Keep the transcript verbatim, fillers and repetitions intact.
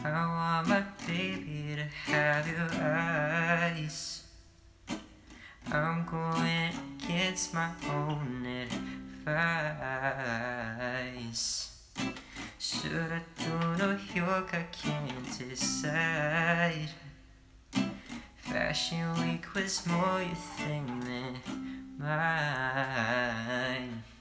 want my baby to have your eyes. I'm going against my own advice. Should I do New York? I can't decide. Fashion Week was more your thing than mine.